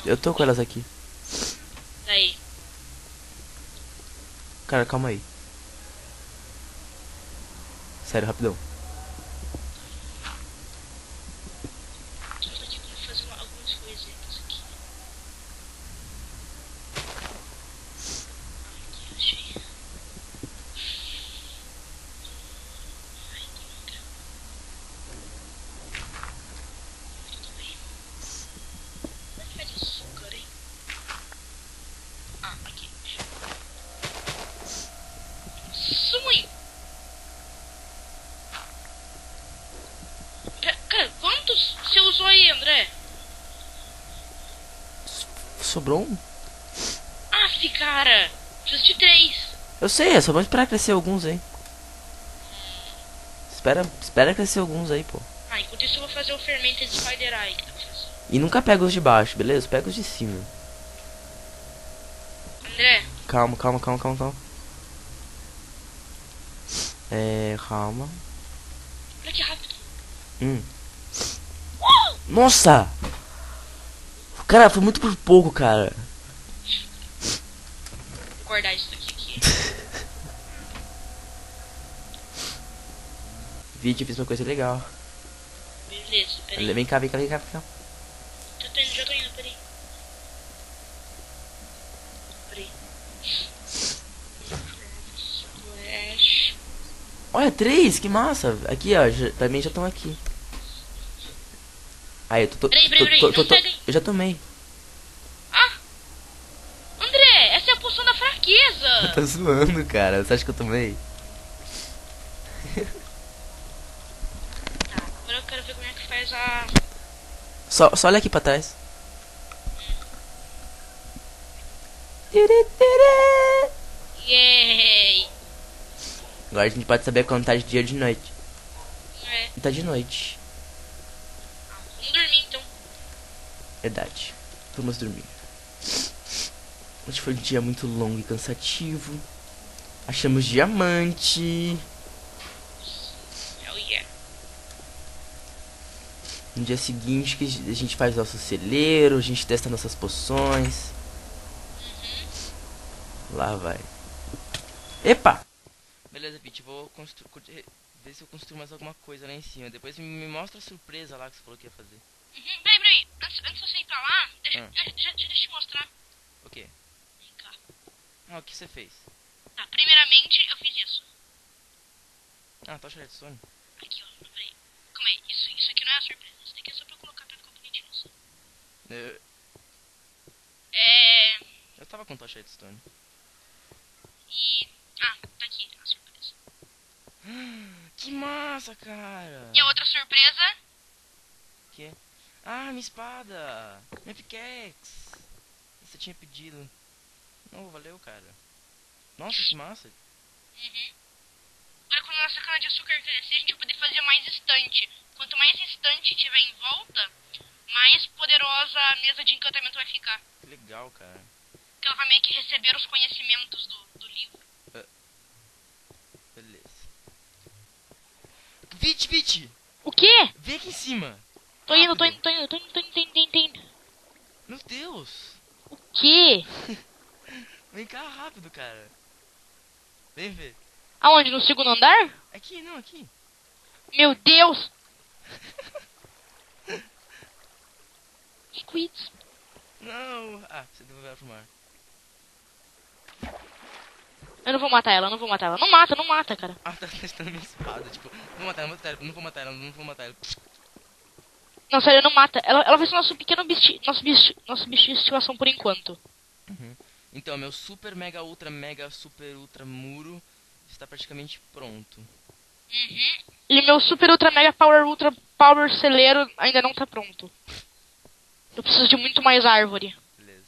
Eu tô com elas aqui. Daí. Cara, calma aí. Sério, rapidão. Tô aqui como fazer algumas coisinhas aqui. Aqui, achei. Ai, droga. Tudo bem. Como é que faz açúcar, hein? Ah, aqui. Sumi! Cara, quantos você usou aí, André? Sobrou um? Aff, cara! Preciso de 3. Eu sei, é só vamos esperar crescer alguns aí. Espera crescer alguns aí, pô. Ah, enquanto isso eu vou fazer o Fermented Spider Eye que dá pra fazer. E nunca pega os de baixo, beleza? Pega os de cima. André, Calma. Calma. olha que rápido. Nossa! Cara, foi muito por pouco, cara. Vou guardar isso daqui aqui. Vídeo, fiz uma coisa legal. Beleza, peraí. Vem cá. Já tô indo, peraí. Peraí. Splash. Olha, 3, que massa. Aqui, ó, também já estão aqui. Aí, eu tô... Peraí, não pega aí. Eu já tomei. Ah! André, essa é a poção da fraqueza! Tá zoando, cara. Você acha que eu tomei? Tá, agora eu quero ver como é que faz a... Só olha aqui pra trás. Yay! Agora a gente pode saber quando tá de dia ou de noite. É. E tá de noite. Vamos dormir então. Verdade. Vamos dormir. Hoje foi um dia muito longo e cansativo. Achamos diamante. Hell yeah. No dia seguinte que a gente faz nosso celeiro, a gente testa nossas poções. Lá vai. Epa! Beleza, Pete, vou ver se eu construo mais alguma coisa lá em cima. Depois me mostra a surpresa lá que você falou que ia fazer. Peraí. Antes de você ir pra lá, deixa eu te mostrar. O quê? Vem cá. Ah, o que você fez? Tá, primeiramente eu fiz isso. Ah, tocha redstone. Aqui, ó. Peraí. Calma aí. Isso aqui não é a surpresa. Isso daqui é só pra eu colocar pra ficar bonitinho. Assim. Eu tava com tocha redstone. E... Ah, tá aqui a surpresa. Que massa, cara! E a outra surpresa? Que? Ah, minha espada! Minha pickaxe! Você tinha pedido. Não, valeu, cara. Nossa, que massa! Agora quando a nossa cana de açúcar crescer, a gente vai poder fazer mais estante. Quanto mais estante tiver em volta, mais poderosa a mesa de encantamento vai ficar. Que legal, cara. Porque ela vai meio que receber os conhecimentos do livro. Beleza. Vit! O quê? Vem aqui em cima! Tô indo. Meu Deus! O quê? Vem cá rápido, cara. Vem ver. Aonde? No segundo andar? Aqui, não, aqui. Meu Deus! Squids. Não! Ah, você devolveu ela pro mar. Eu não vou matar ela. Não mata, cara. Ah, tá testando minha espada. Tipo, não vou matar ela. Não, sério, não mata. Ela vai ser nosso pequeno nosso bicho de estimação por enquanto. Então, meu super mega ultra muro está praticamente pronto. E meu super ultra mega ultra power celeiro ainda não tá pronto. Eu preciso de muito mais árvore. Beleza.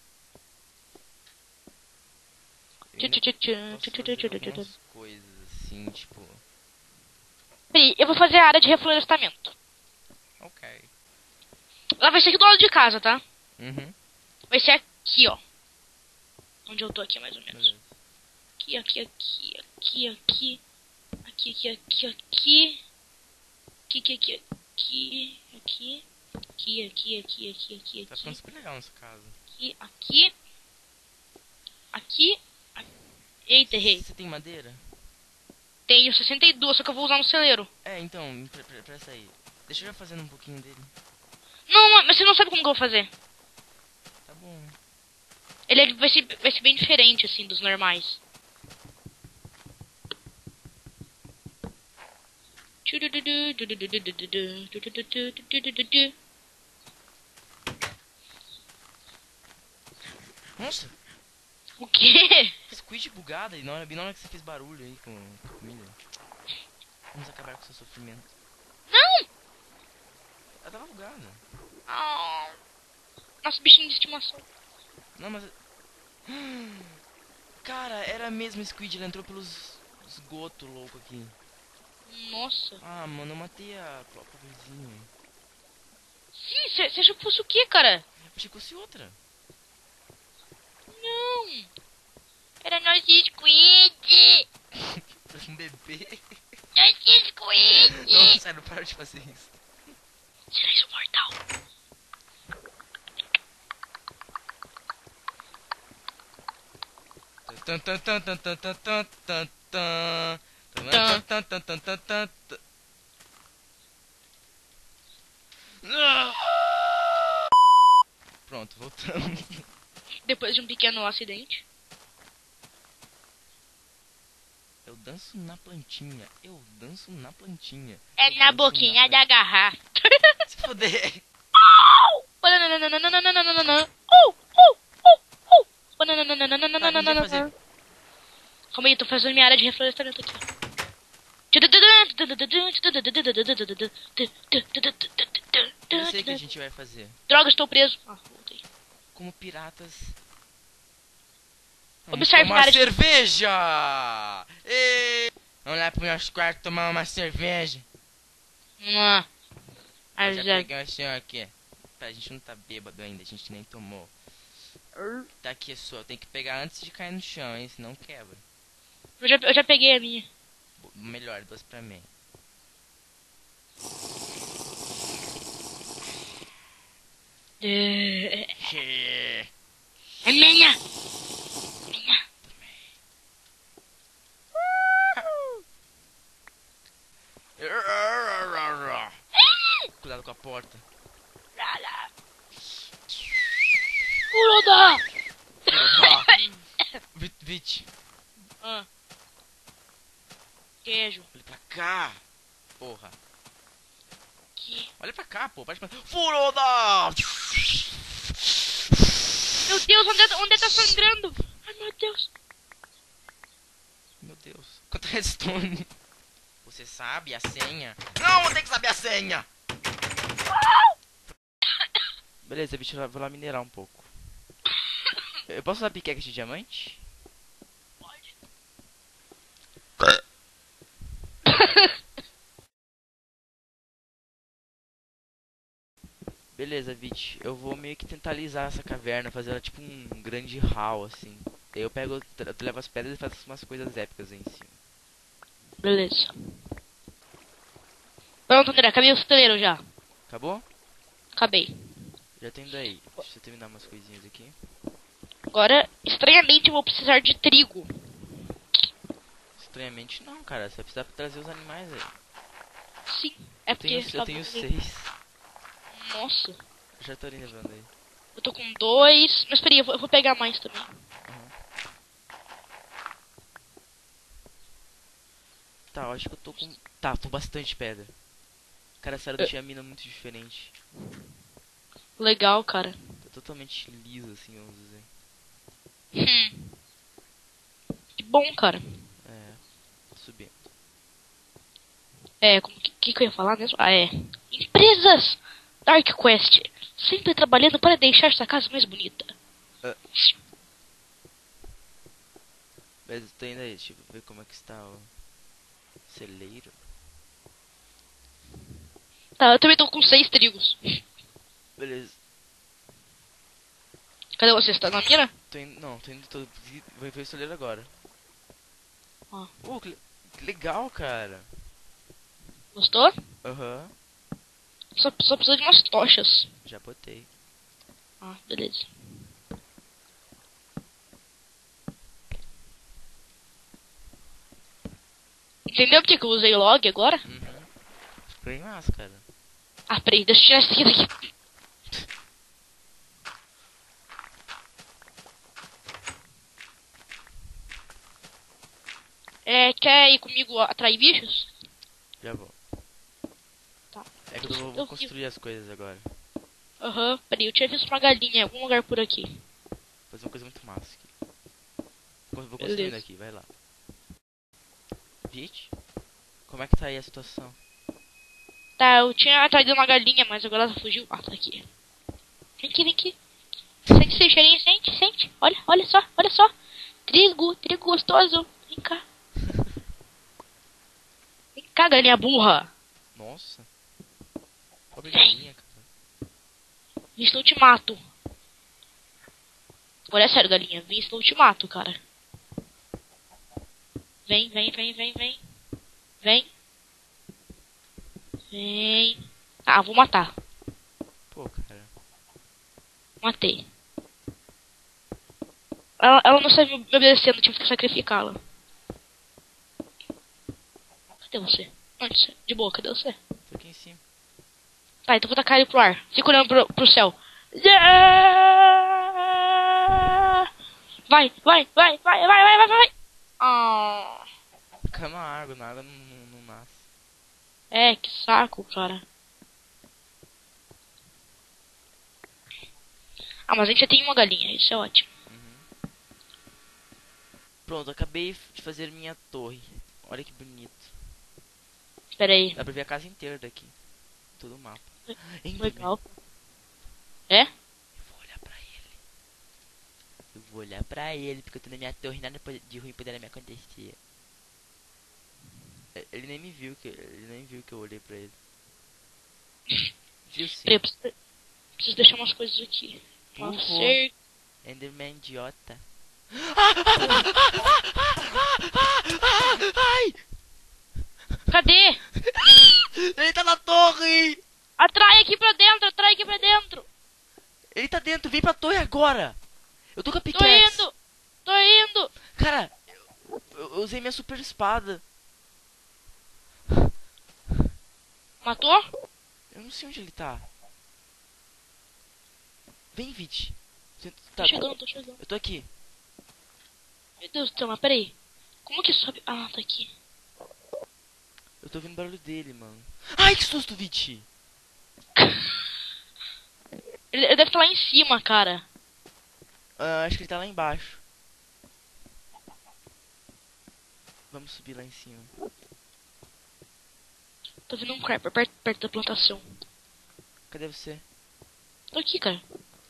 Algumas coisas assim, tipo... Peraí, eu vou fazer a área de reflorestamento. Ok. Ela vai ser aqui do lado de casa, tá? Uhum. Vai ser aqui, ó. Onde eu tô aqui, mais ou menos. Beleza. Aqui. Aqui. Tá ficando super legal nessa casa. Aqui. Eita, errei. Você tem madeira? Tenho 62, só que eu vou usar no celeiro. É, então, presta aí. Deixa eu já fazendo um pouquinho dele. Não, mas você não sabe como que eu vou fazer. Tá bom. Ele vai ser bem diferente, assim, dos normais. Nossa, O quê? squid bugada e bem na hora que você fez barulho aí com a comida. Vamos acabar com seu sofrimento. Não! Ela tava bugada. Oh. Nossa, bichinho de estimação. Não, mas... Cara, era mesmo squid, ela entrou pelos esgotos louco aqui. Nossa. Ah, mano, eu matei a pobrezinha. Sim, você achou que fosse o quê, cara? Eu achei que fosse outra. Não. Era nós de squid. Parece um bebê. Nós de squid. Não, sério, para de fazer isso. Silêncio mortal. Tan, tan, tan, tan, tan, tan, tan, tan, tan. Tan, tan, tan, tan, tan, tan. Pronto, voltamos. Depois de um pequeno acidente. Eu danço na plantinha. Eu danço na plantinha. É na boquinha da garrafa. Se fuder. Calma aí, tô fazendo minha área de reflorestamento aqui. Eu sei o que a gente vai fazer. Droga, estou preso. Ah, voltei. Como piratas. Observe tomar na área de... cerveja! Vamos lá pro nosso quarto tomar uma cerveja. Já peguei o senhor aqui. A gente não tá bêbado ainda, a gente nem tomou. Tá aqui só, tem que pegar antes de cair no chão, hein? Senão quebra. Eu já peguei a minha. Melhor, duas pra mim. É minha! Minha! Cuidado com a porta. Furoda! Vit, Queijo. olha pra cá. Porra. Que? Olha pra cá, pô. Para de... Furoda! Meu Deus, onde tá sangrando? Ai, meu Deus. Meu Deus. Quanto redstone? Você sabe a senha? Não, tem que saber a senha! Beleza, bicho, eu vou lá minerar um pouco. Eu posso usar pickaxe de diamante? Pode. Beleza, Vit. Eu vou meio que tentar alisar essa caverna, fazer ela tipo um grande hall, assim. Daí eu pego, eu levo as pedras e faço umas coisas épicas aí em cima. Beleza. Pronto, André, acabei o celeiro já. Acabou? Acabei. Já tem daí. Deixa eu terminar umas coisinhas aqui. Agora, estranhamente, eu vou precisar de trigo. Estranhamente não, cara. Você vai precisar trazer os animais aí. Sim, é porque... Eu tenho 6. Nossa, Já tô ali levando aí. eu tô com 2. Mas peraí, eu vou pegar mais também. Tá, eu acho que eu tô com... Tá, tô bastante pedra. Cara, sério, eu deixei a mina muito diferente. Legal, cara. Tá totalmente lisa, assim, vamos dizer. Que bom, cara. É, subindo. É, como que eu ia falar mesmo? Ah, é. Empresas Dark Quest, sempre trabalhando para deixar sua casa mais bonita. Beleza, tô indo aí, deixa eu ver como é que está o celeiro. Tá, eu também tô com 6 trigos. Beleza. Cadê você? Você tá na mina? Tô indo, não, tô indo, vou ver o celeiro agora. Ah. Que legal, cara. Gostou? Aham. Só precisa de umas tochas. Já botei. Ah, beleza. Entendeu por que eu usei log agora? Uhum. Ficou bem massa, cara. Ah, peraí, deixa eu tirar isso aqui daqui. Quer ir comigo atrair bichos? Já vou. Tá. É que eu vou Eu construir as coisas agora. Aham, peraí, eu tinha visto uma galinha em algum lugar por aqui. Vou fazer uma coisa muito massa aqui. Vou construindo Beleza. aqui, vai lá. Vit, como é que tá aí a situação? Tá, eu tinha atraído uma galinha, mas agora ela fugiu. Ah, tá aqui. Vem aqui, vem aqui. Sente esse cheirinho, sente. Olha só. Trigo gostoso. Vem cá. Vem cá, galinha burra. Nossa. Pobre galinha, cara. Vem, senão eu te mato. Agora é sério, galinha. Vem, senão eu te mato, cara. Vem. Vem. Ah, vou matar. Pô, cara. Matei. Ela não saiu me obedecendo, tive que sacrificá-la. Cadê você? Onde você? De boa, cadê você? Tô aqui em cima. Tá, então vou tacar ele pro ar. Fica olhando pro céu. Yeah! Vai. Ah, Cai na água não nasce. que saco, cara. Ah, mas a gente já tem uma galinha, isso é ótimo. Uhum. Pronto, acabei de fazer minha torre. Olha que bonito. Espera aí. Dá pra ver a casa inteira daqui. Todo o mapa. Legal. É? Eu vou olhar pra ele, porque eu tô na minha torre, nada de ruim poderá me acontecer. Ele nem viu que eu olhei pra ele. Viu sim. Peraí, eu preciso deixar umas coisas aqui. Uma Burro. cerca. Enderman idiota. Cadê? Ele tá na torre! Atrai aqui pra dentro. Ele tá dentro, vem pra torre agora! Eu tô com a Tô pickaxe. indo. Cara, eu usei minha super espada. Matou? Eu não sei onde ele tá. Vem, Vit. Tô chegando. Eu tô aqui. Meu Deus do céu, mas peraí. Como que sobe? Ah, tá aqui. Eu tô ouvindo o barulho dele, mano. Ai, que susto, Vit! Ele deve estar lá em cima, cara. Acho que ele tá lá embaixo. Vamos subir lá em cima. Tô vendo um creeper perto da plantação. Cadê você? Tô aqui, cara.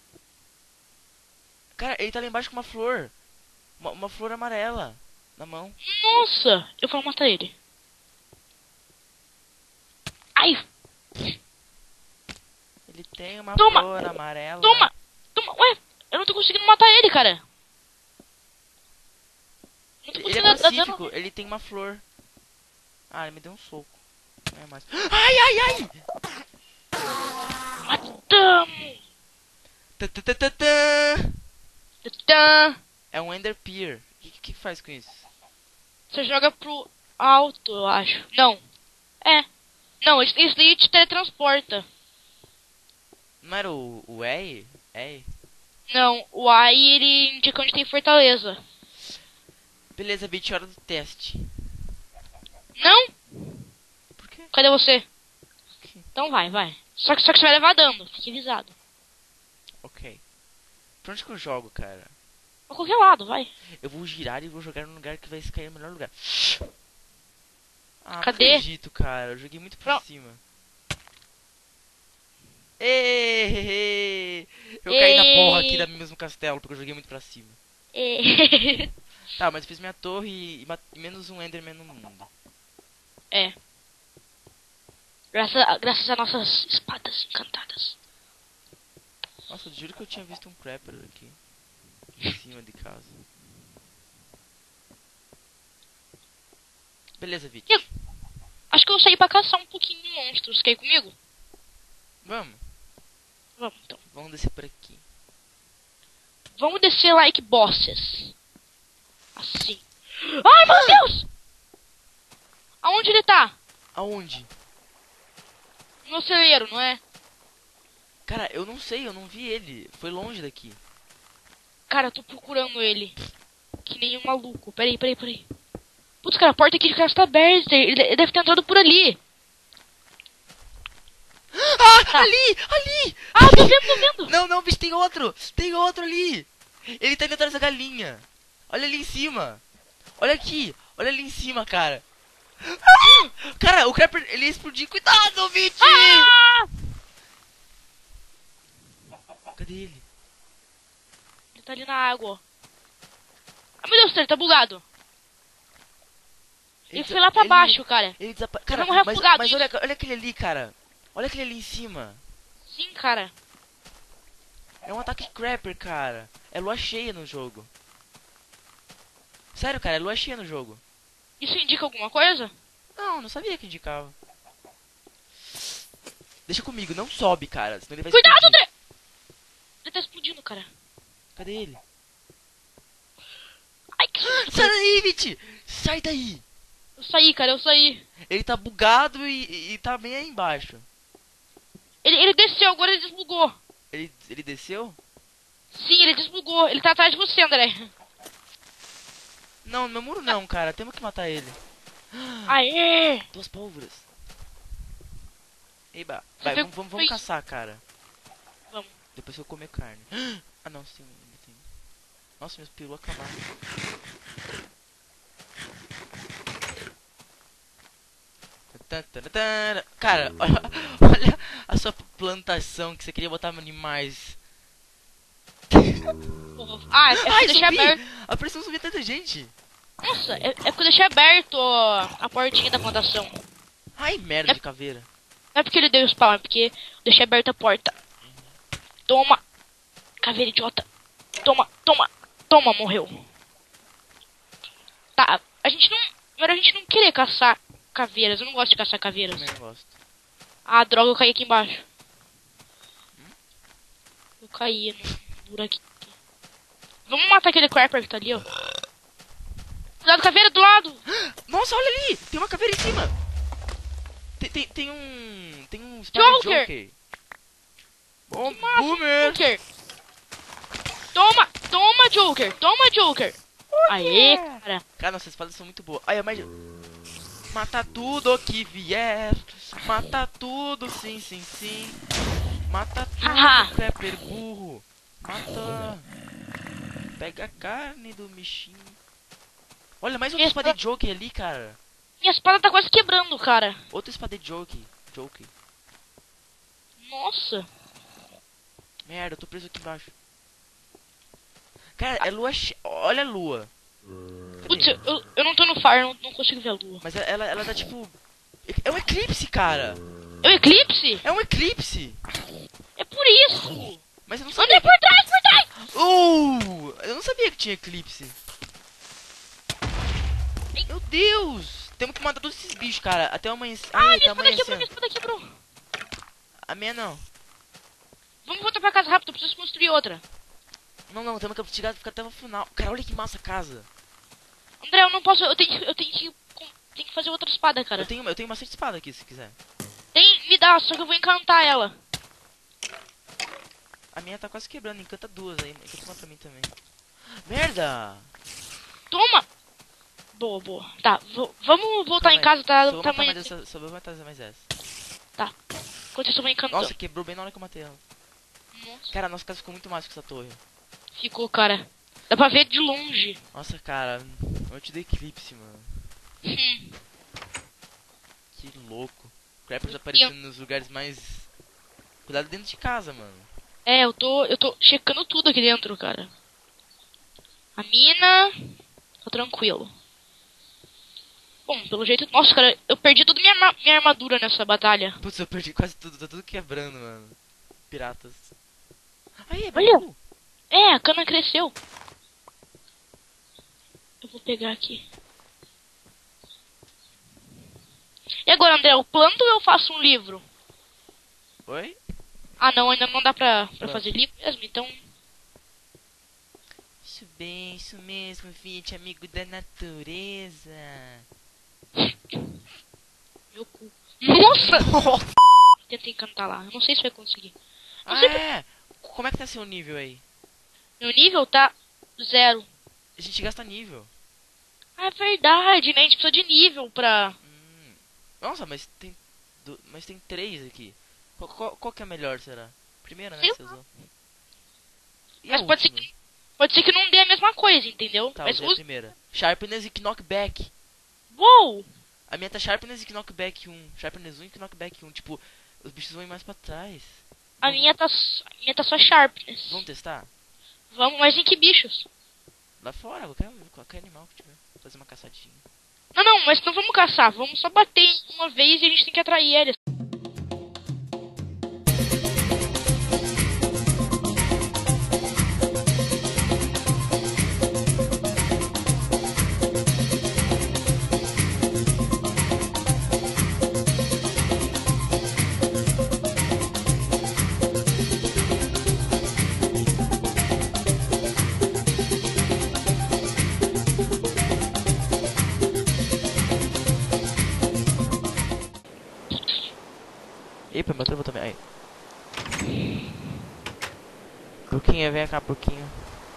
Cara, ele tá lá embaixo com uma flor. Uma flor amarela. Na mão. Nossa! Eu vou matar ele. Ai! Ele tem uma Toma! flor amarela. Toma! Ué, eu não tô conseguindo matar ele, cara. Não tô Ele é conseguindo dar dano. pacífico, ele tem uma flor. Ah, ele me deu um soco. Não é mais. Ai! Matamos! Tã. Tã. É um Ender Pear. O que faz com isso? Você joga pro alto, eu acho. Não. Não, isso daí te teletransporta. Não era o E? É? Não, o AI ele indica onde tem fortaleza. Beleza, Vit, hora do teste. Não? Por quê? Cadê você? Ok. Então vai. Só que você vai levar dano, fique avisado. Ok. Pra onde que eu jogo, cara? Pra qualquer lado, vai. Eu vou girar e vou jogar no lugar que vai cair no melhor lugar. Ah, Cadê? não acredito, cara. Eu joguei muito pra cima. Eu caí na porra aqui da mesmo castelo, porque eu joguei muito pra cima. Tá, mas fiz minha torre e menos um Enderman no mundo. É. Graças a nossas espadas encantadas. Nossa, eu juro que eu tinha visto um Creeper aqui. Em cima de casa. Beleza, Vit. Acho que eu saí pra caçar um pouquinho de monstros. Quer ir comigo? Vamos. Vamos, então. Vamos descer por aqui. Vamos descer like bosses. Assim. Ai, meu Deus! Aonde ele tá? Aonde? No celeiro, não é? Cara, eu não sei, eu não vi ele. Foi longe daqui. Cara, eu tô procurando ele. Que nem um maluco. Peraí. Putz, cara, a porta aqui de casa tá aberta. Ele deve ter entrado por ali. Ah, Tá. ali! Ah, tô vendo. Não, bicho, tem outro! Tem outro ali! Ele tá indo atrás da galinha. Olha ali em cima. Olha aqui. Olha ali em cima, cara. Ah! Cara, o Crapper, ele ia explodir. Cuidado, Viti! Ah! Cadê ele? Ele tá ali na água. Ah, meu Deus, ele tá bugado. Ele foi lá pra baixo, cara. Ele desapareceu. Ele Cara, vai morrer mas afogado. olha aquele ali, cara. Olha aquele ali em cima. Sim, cara. É um ataque Crapper, cara. É lua cheia no jogo. Sério, cara, é lua cheia no jogo. Isso indica alguma coisa? Não sabia que indicava. Deixa comigo, não sobe, cara. Senão ele vai Cuidado, explodir. André! Ele tá explodindo, cara. Cadê ele? Ai, que susto. Sai daí, Viti! Sai daí! Eu saí. Ele tá bugado e tá bem aí embaixo. Ele desceu, agora ele desbugou. Ele desceu? Sim, ele desbugou. Ele tá atrás de você, André. Não, no meu muro não, cara. Temos que matar ele. Aê! 2 pólvoras. Eba. Você Vai, viu- vamos fez- caçar, cara. Vamos. Depois que eu comer carne. Ah, não, sim, ainda tem. Nossa, meus perus acabaram. Cara, olha a sua plantação que você queria botar animais. Ah, é que Ai, eu deixei zumbi! aberto. Apareceu um zumbi atrás da gente. Nossa, é que eu deixei aberto ó, a portinha da plantação. Ai, merda de caveira. Não é porque ele deu spawn, é porque eu deixei aberta a porta. Toma! Caveira idiota. Toma, morreu. Tá, a gente não... Melhor a gente não querer caçar caveiras. Eu não gosto de caçar caveiras. Também não gosto. Ah, droga, eu caí aqui embaixo. Eu caí no buraquinho. Vamos matar aquele Crapper que tá ali, ó. Cuidado, caveira do lado! Nossa, olha ali! Tem uma caveira em cima! Tem um Spider Joker! Joker! Oh, boomer! Joker! Toma, Joker! Aê, cara. Cara, nossas espadas são muito boas. Ai, mas... Mata tudo que vier. Mata tudo, sim. Mata tudo, Haha. Crapper burro. Mata. Pega a carne do bichinho. Olha, mais outro Spider Joker ali, cara. Minha espada tá quase quebrando, cara. Outro Spider Joker. Nossa. Merda, eu tô preso aqui embaixo. Cara, é lua cheia. Olha a lua. Cadê? Putz, eu não tô no fire, não consigo ver a lua. Mas ela tá tipo... É um eclipse, cara. É o eclipse? É um eclipse. É por isso. Mas eu não sabia. André, por trás! Eu não sabia que tinha eclipse. Meu Deus. Temos que matar todos esses bichos, cara. Até amanhecer. Ah, Ai, minha tá espada amanhecendo. quebrou. A minha não. Vamos voltar pra casa rápido, eu preciso construir outra. Não, temos que ficar até o final. Cara, olha que massa a casa. André, eu não posso, eu tenho que fazer outra espada, cara. Eu tenho bastante espada aqui, se quiser. Me dá, só que eu vou encantar ela. A minha tá quase quebrando, encanta duas aí. Encanta uma pra mim também. Merda! Toma! Boa. Tá, vamos voltar em casa, tá? Só vou matar mais essa. Tá. Enquanto isso eu vou encantando. Nossa, quebrou bem na hora que eu matei ela. Nossa. Cara, nossa casa ficou muito massa com essa torre. Ficou, cara. Dá pra ver de longe. Nossa, cara, eu te dei eclipse, mano. Que louco. Crappers aparecendo nos lugares mais... Cuidado dentro de casa, mano. É, eu tô checando tudo aqui dentro, cara. A mina... Tá tranquilo. Bom, pelo jeito... Nossa, cara, eu perdi toda minha armadura nessa batalha. Putz, eu perdi quase tudo, tá tudo quebrando, mano. Piratas. Aí, é Olha. bambu. É, a cana cresceu. Eu vou pegar aqui. E agora, André, eu planto ou eu faço um livro? Oi? Ah, não, ainda não dá pra Pronto. fazer livro mesmo, então... Isso mesmo, Vit, amigo da natureza. Meu cu. Nossa! Tentei cantar lá, eu não sei se vai conseguir. Não Ah, sei é? Como é que tá seu nível aí? Meu nível tá 0. A gente gasta nível. Ah, é verdade, né? A gente precisa de nível pra... Nossa, mas tem 3 aqui. Qual que é a melhor, será? Primeira, né, Sei que você lá. usou. E a Mas última? pode ser que não dê a mesma coisa, entendeu? Tá, Mas usei a primeira. Sharpness e Knockback. Uou! A minha tá Sharpness e Knockback 1. Sharpness 1 e Knockback 1. Tipo, os bichos vão ir mais pra trás. A minha tá só sharpness. Vamos testar? Vamos, mas em que bichos? Lá fora, qualquer animal que tiver. Fazer uma caçadinha. Não, não, mas não vamos caçar. Vamos só bater uma vez e a gente tem que atrair eles. Epa, meu travou também. Aí. Porquinha, vem cá, porquinho.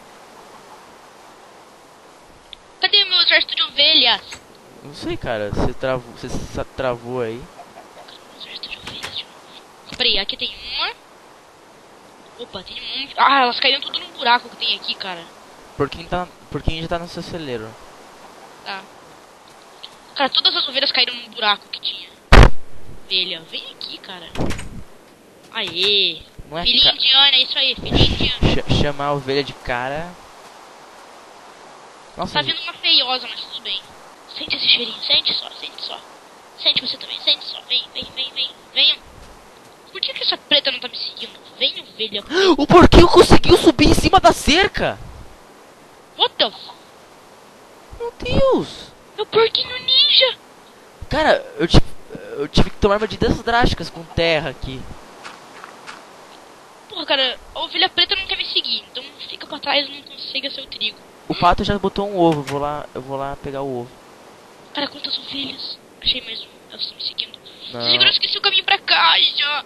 Cadê meu exército de ovelhas? Não sei, cara. Você travou aí. Exército de ovelhas de novo. Peraí, aqui tem uma. Opa, tem um. Ah, elas caíram tudo num buraco que tem aqui, cara. Porquinho já tá no seu celeiro. Tá. Cara, todas as ovelhas caíram num buraco que tinha. Ovelha, vem aqui, cara. Aê. Não é Filhinha indiana, é isso aí, filhinha indiana. chamar a ovelha de cara. Nossa, Tá vindo uma feiosa, mas tudo bem. Sente esse cheirinho, sente só, sente só. Sente você também, sente só. Vem, vem, vem, vem. Venham. Por que essa preta não tá me seguindo? Vem, ovelha. o porquinho conseguiu subir em cima da cerca! What the f... Meu Deus! Meu porquinho ninja! Cara, eu tive que tomar medidas drásticas com terra aqui. Porra, cara, a ovelha preta não quer me seguir. Então fica pra trás e não consiga seu trigo. O pato já botou um ovo, eu vou lá pegar o ovo. Cara, quantas ovelhas? Achei mais um. Elas estão me seguindo. Não. Vocês eu esqueci o caminho pra casa.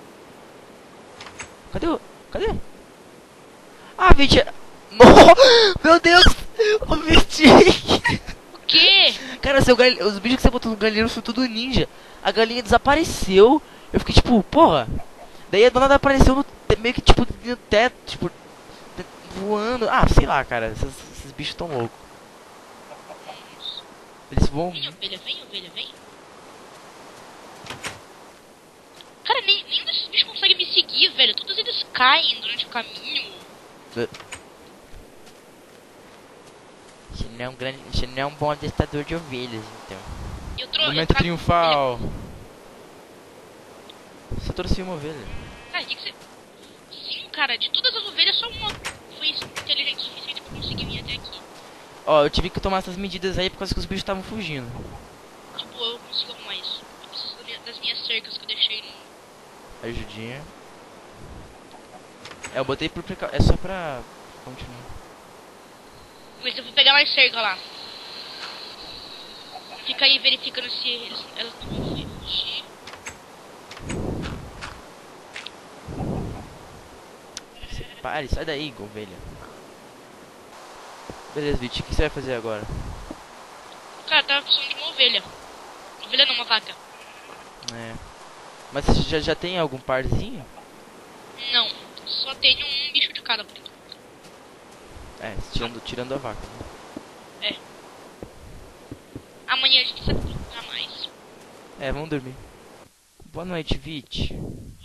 Cadê? Ah, Vitinho! Meu Deus! O Vitinho! O quê? Cara, os bichos que você botou no galinheiro são tudo ninja. A galinha desapareceu. Eu fiquei tipo, porra. Daí a dona apareceu meio que tipo no teto, tipo, voando. Ah, sei lá, cara. Esses bichos tão loucos. Eles voam. Vem, ovelha, vem, ovelha, vem. Cara, nenhum desses bichos consegue me seguir, velho. Todos eles caem durante o caminho. Você não é um bom adestrador de ovelhas, então. Momento triunfal. Você trouxe uma ovelha. Cara, que você... Sim, cara, de todas as ovelhas, só uma foi inteligente o suficiente pra conseguir vir até aqui. Ó, eu tive que tomar essas medidas aí por causa que os bichos estavam fugindo. Tipo, eu consigo arrumar isso. Eu preciso das minhas cercas que eu deixei no... Ajudinha. É, eu botei por precaução. É só pra continuar. Mas eu vou pegar mais cerca lá. Fica aí verificando se elas não vão fugir. Pare, sai daí, ovelha. Beleza, Vit, o que você vai fazer agora? Cara, tava precisando de uma ovelha. Ovelha não, uma vaca. É. Mas você já tem algum parzinho? Não, só tenho um bicho de cada por enquanto. É, tirando a vaca. Né? É. Amanhã a gente precisa procurar mais. É, vamos dormir. Boa noite, Vit.